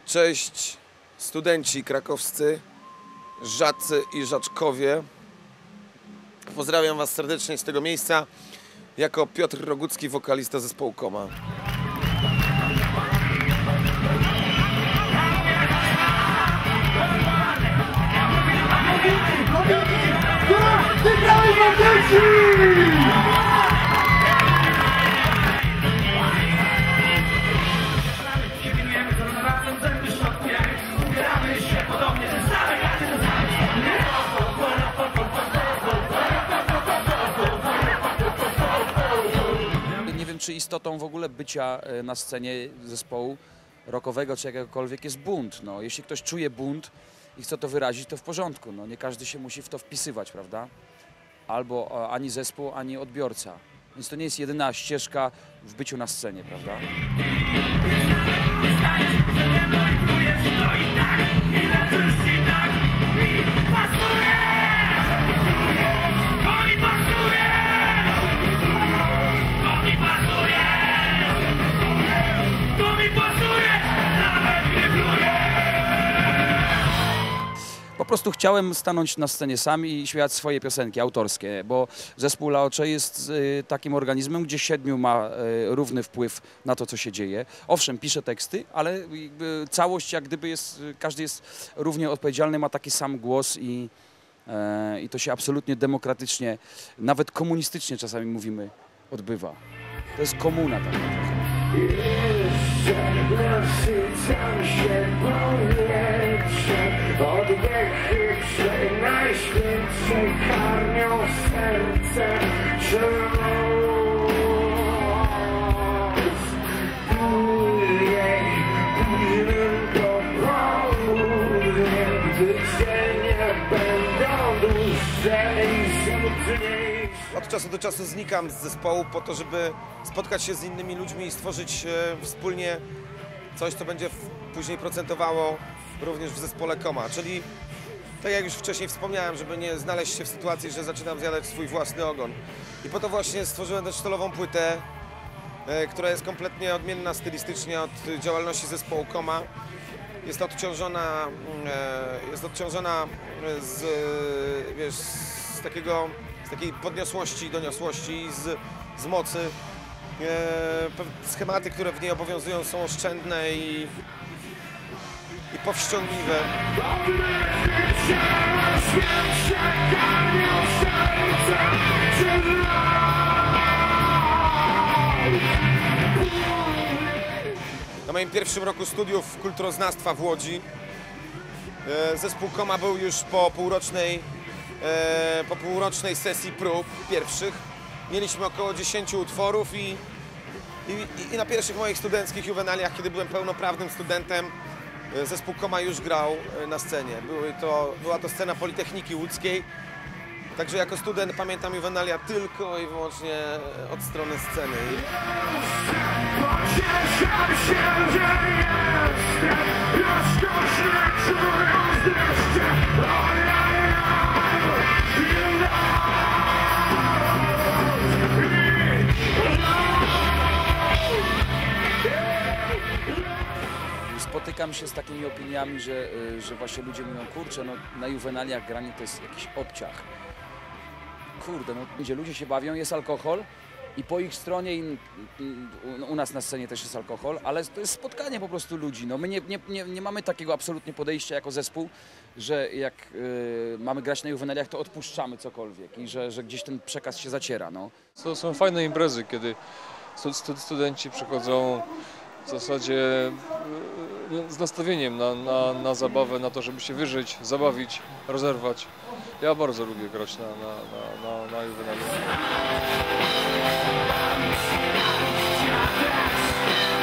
Cześć studenci krakowscy, żacy i żaczkowie. Pozdrawiam was serdecznie z tego miejsca jako Piotr Rogucki, wokalista zespołu Koma. Nie wiem, czy istotą w ogóle bycia na scenie zespołu rockowego czy jakiegokolwiek jest bunt. No, jeśli ktoś czuje bunt i chce to wyrazić, to w porządku. No, nie każdy się musi w to wpisywać, prawda? Albo ani zespół, ani odbiorca. Więc to nie jest jedyna ścieżka w byciu na scenie, prawda? Po prostu chciałem stanąć na scenie sam i śpiewać swoje piosenki autorskie, bo zespół Laocze jest takim organizmem, gdzie 7 ma równy wpływ na to, co się dzieje. Owszem, pisze teksty, ale całość jak gdyby jest, każdy jest równie odpowiedzialny, ma taki sam głos i to się absolutnie demokratycznie, nawet komunistycznie czasami mówimy, odbywa. To jest komuna tak naprawdę. Oddechy najświętszej karmią serce, że noc później, późnym popołudniem, gdy cienie będą dłużej smutniejsze. Od czasu do czasu znikam z zespołu po to, żeby spotkać się z innymi ludźmi i stworzyć wspólnie coś, co będzie później procentowało również w zespole Koma, czyli tak jak już wcześniej wspomniałem, żeby nie znaleźć się w sytuacji, że zaczynam zjadać swój własny ogon. I po to właśnie stworzyłem tę sztolową płytę, która jest kompletnie odmienna stylistycznie od działalności zespołu Koma. Jest odciążona z, wiesz, z takiej podniosłości, doniosłości, z mocy. Schematy, które w niej obowiązują, są oszczędne i powściągliwe. Na moim pierwszym roku studiów kulturoznawstwa w Łodzi zespół Koma był już po półrocznej sesji prób pierwszych. Mieliśmy około 10 utworów i na pierwszych moich studenckich juwenaliach, kiedy byłem pełnoprawnym studentem, zespół Koma już grał na scenie. Była to scena Politechniki Łódzkiej. Także jako student pamiętam juwenalia tylko i wyłącznie od strony sceny. Pocieszam się, że jestem rozkoszny, czując dreszcze. Spotykam się z takimi opiniami, że właśnie ludzie mówią, kurczę, no na juwenaliach granie to jest jakiś obciach. Kurde, no gdzie ludzie się bawią, jest alkohol i po ich stronie, u nas na scenie też jest alkohol, ale to jest spotkanie po prostu ludzi. No my nie mamy takiego absolutnie podejścia jako zespół, że jak mamy grać na juwenaliach, to odpuszczamy cokolwiek i że gdzieś ten przekaz się zaciera. No. To są fajne imprezy, kiedy studenci przychodzą w zasadzie z nastawieniem na zabawę, na to, żeby się wyżyć, zabawić, rozerwać. Ja bardzo lubię grać na juwenaliach.